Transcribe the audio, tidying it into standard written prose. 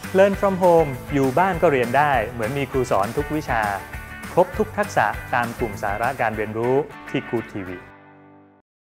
Learn from home อยู่บ้านก็เรียนได้เหมือนมีครูสอนทุกวิชาครบทุกทักษะตามกลุ่มสาระการเรียนรู้ที่ Good TV